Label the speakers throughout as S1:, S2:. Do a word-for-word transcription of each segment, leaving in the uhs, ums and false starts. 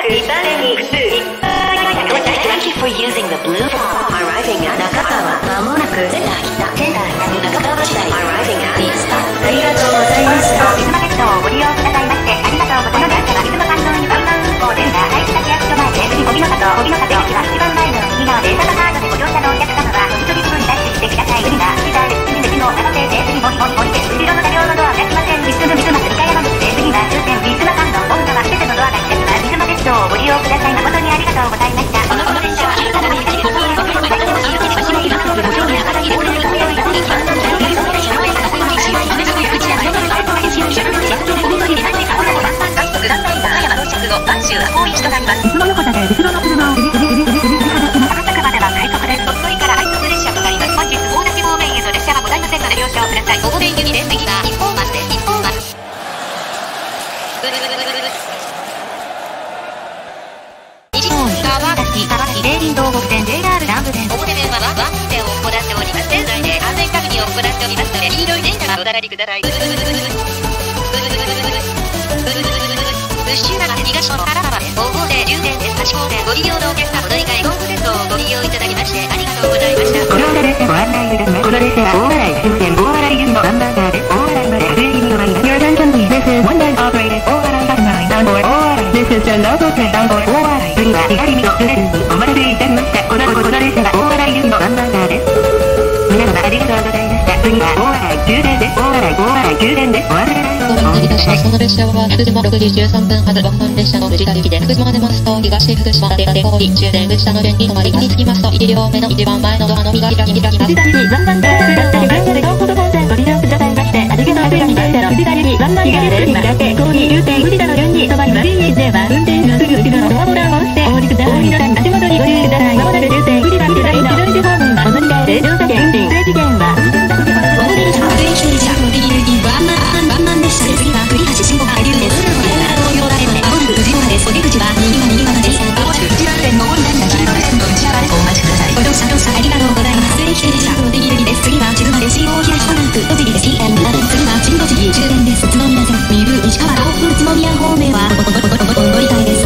S1: Thank you for using the blue phone. Arriving at Nakagawa. まもなく仙台北仙台中川市内 Arriving at East. ありがとうございました。
S2: リズム鉄道をご利用くださいましてありがとうございました。リズム観音にバウンド運行ですが、廃止先役所前で次帯の方帯の方出口は一番前の右側でエタカードでご乗車のお客様はお一人分ダッシュしてください。次が次が次別の長瀬で次もも降りて後ろの車両のドアが開きません。リズム水松理科山口で次は終点リズム観音本川すべてのドアが開きます。リズム鉄道をご利用ください。誠にありがとうございました。このこの電車は昼からの道で満州は多い人があります。いつも横田で後ろの車を赤坂までは快速です。鳥取から快速列車となります。本日大立方面への列車はございませんので了承ください。方面行きです。次は一方松です。一方松。西本川崎川崎霊林道北線 ジェイアール 南部です。表面はワンワン運転を行っております。現在で安全確認を行っておりますので黄色い電車はお並びください。牛原東の原川です。ご号線終点です。はち号線ご利用のお客様お乗り換え東武鉄道をご利用いただきましてありがとうございました。この列車ご案内いたします。この列車は大洗終点大洗行きのナンバーカーです。大洗まで不定期に止まります。Your attention please. This is one line operated 大洗バスナイン on board 大洗。This is the local train on board 大洗。次は左見のブレスにお待たせいたしました。このこの列車は大洗行きのナンバーカーです。皆様ありがとうございました。次は大洗終点です。大洗大洗終点です。お忘れないように。
S3: お待たせいたします。この列車は福島ろくじじゅうさんぷん発ワンマン列車の藤田行きで福島出ますと東福島立て小堀終点口田の順に止まりに着きますといち両目の一番前のドアの右が開き開きます。藤田行きワンマンです。だったり電車で東北本線ご利用くださいましてありがとうございました。藤田行きワンマンです。今立て小堀終点藤田の順に止まります。では運転手のすぐ後ろのドアボタンを押してお降りください。皆さん足元にご注意ください。まもなく終点藤田藤田行きの一方面はお乗り換えで乗車券運賃制限はワンマン列車で次は栗橋新小川流です。東洋大までまもなく藤原です。お出口は右側右側です。まもなく藤原線上りライナー黄色線の内原へお待ちください。ご乗車乗車ありがとうございます。全否定車お出切りです。次は静まで シーオー 東コナン区栃木です。イーエムなな 次は新栃木終点です。宇都宮線三部石川東北宇都宮方面はお乗り換えです。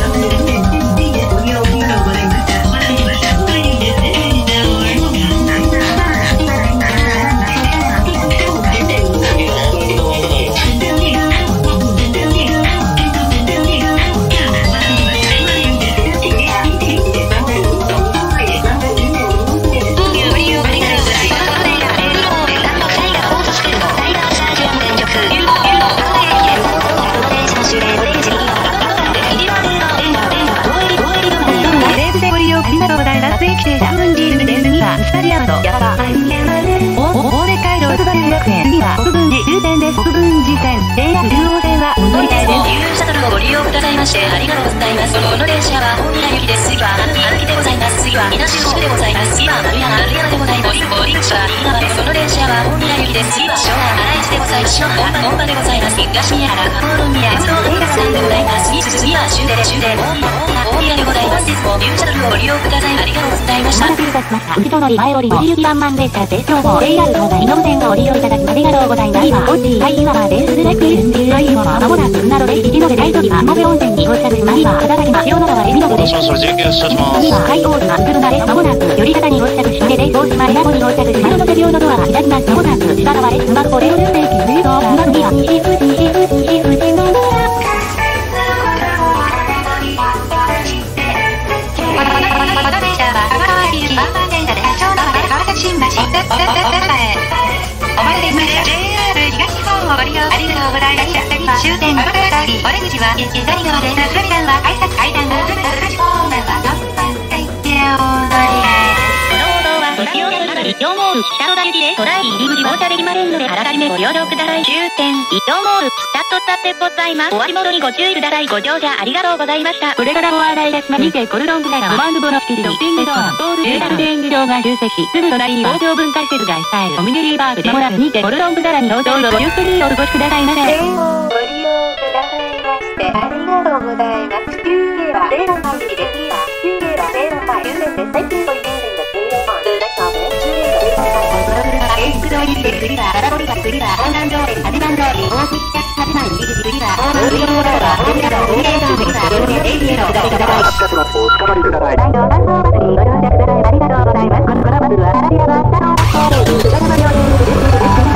S3: 国分寺終点です。国分寺線 ジェイアール 中央線はお乗り換えです。ユーシャトルをご利用くださいましてありがとうございます。この電車は大宮行きです。次は歩きでございます。次は東宿でございます。次は丸山丸山でございます。おり口は右側です。この電車は大宮行きです。次は昭和新井でございます。本場でございます。東宮原コロミア鉄道映画さんでございます。次は終点終点大宮大宮でございます。本日もユーシャトルをご利用くださいありがとうございました。お待たせいたしました。内通り前降り富士行きワンマン列車です。今日も ジェイアール 東西の路線をご利用いただきありがとうございます。今、オッチー、ハイイワマです。スレクイルンティーライワマ、まもなく船戸で一ノ瀬大鳥は、モベ温泉に到着します。今、片崎は塩の川で海の部です。
S4: そろそろ準備を出します。
S2: 次は、海大島、車です。まもなく、寄り方に到着し、までで、大島、稲子に到着し、丸の手両のドアが開きます。まもなく、下側です。スマホで、運転機、水道、番組は、西富士、西富士、西富士のドア。この電車は、香川駅行き、ワンマン電車で、長野原川崎新橋、お待たせしました。ジェイアール 東日本をご利用ありがとうございました。次は終点小倉駅、お出口は左側です。階段は改札階段を進めた東方面はよんばん線でお乗り換え。この報道は栃尾線伊東モール北戸田行きでトライ入り口乗車できませんのであらかじめご了承ください。終点伊東モール北戸田でございます。お足元にご注意ください。ご乗車ありがとうございました。これからご案内いたします。にてコルドンブラガーマンドボのスピリドティングドアポールデータル電気場が集積。すぐ隣に工場文化施設が控えるコミュニティバーグでまもなくにてコルドンブラガーに登場のごゆっくりお過ごしくださいませ。電をご利用くださいましてありがとうございます。きゅうゲーはゼロマイルです。きゅうゲーはゼロマイルです。Thank you for using the zero mile. The next stop is きゅうゲーはゼロマイル。この車は永福通りで次は荒堀が次は本南通り八幡通り大杉
S3: 手前右口次はオーバービーローダーは右側右側右側両手エイジへのお下りください。
S4: 発車します。お下がりください。
S3: 大道観光バスにご乗車ください。ありがとうございます。このこのバスはアラビアバスタの方で宇田川病院に出てきました。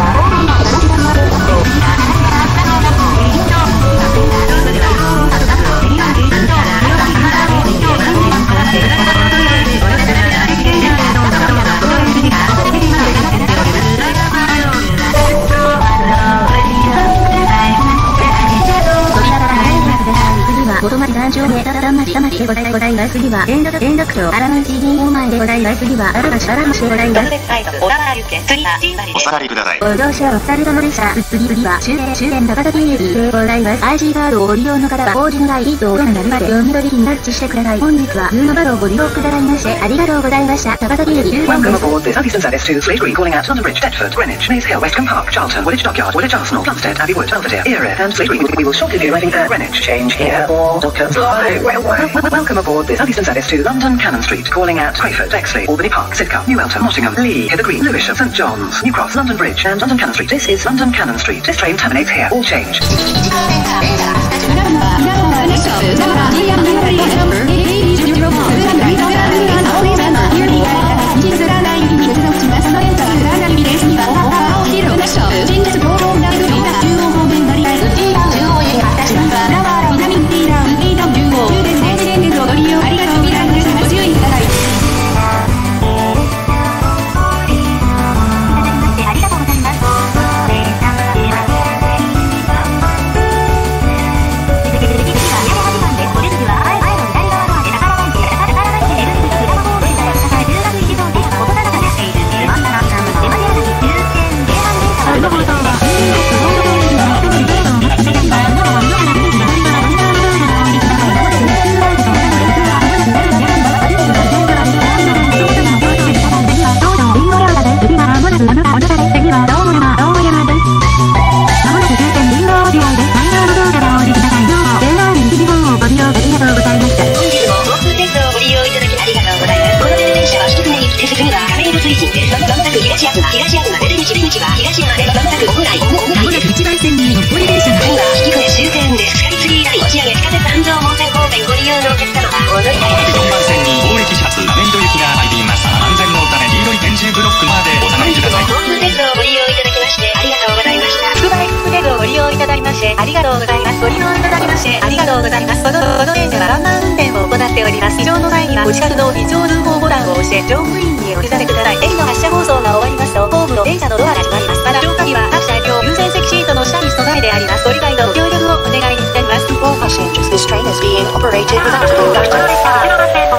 S3: 元町三丁目、ただ三町、田町でございます。次は、連続、連続町、荒町銀行前でございます。次は、荒橋、荒橋でございます。
S5: お下がりください。
S3: ご乗車お疲れ様でした。次、次は、終点、終点、高崎駅でございます。アイシー カードをご利用の方は、法人外、いいとおがなるまで、読み取り機にタッチしてください。本日は、普通のバスをご利用くださいまして、ありがとうございました。高崎駅終点です。
S6: Welcome aboard this Addison service to Slate Green, calling at London Bridge, Deptford, Greenwich, Maze Hill, Westcombe Park, Charlton, Woolwich Dockyard, Woolwich Arsenal, Plumstead, Abbey Wood, Belvedere, Erith, and Slate Green. We will shortly be arriving at Greenwich. Change here for Dockyard Railway. Welcome aboard this Addison service to London Cannon Street, calling at Crayford, Bexley, Albany Park, Sidcup, New Eltham, Nottingham, Lee, Hither Green, Lewisham, St John's, New Cross, London Bridge, and London Cannon Street. This is London Cannon Street. This train terminates here. All change.
S3: ありがとうございます。ご利用いただきましてありがとうございます。このこの電車はワンマン運転を行っております。異常の際にはお近くの非常通報ボタンを押して乗務員にお知らせください。駅の発車放送が終わりますとホームの電車のドアが閉まります。また乗下には各車両優先席シートの下に備えてあります。ご理解とご協力をお願いいたします。
S1: All passengers, this train is being operated without a conductor.